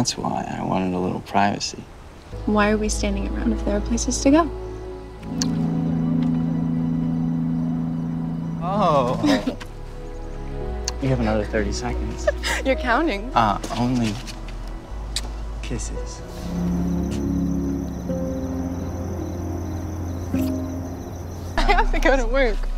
That's why I wanted a little privacy. Why are we standing around if there are places to go? Oh. You have another 30 seconds. You're counting. Only kisses. I have to go to work.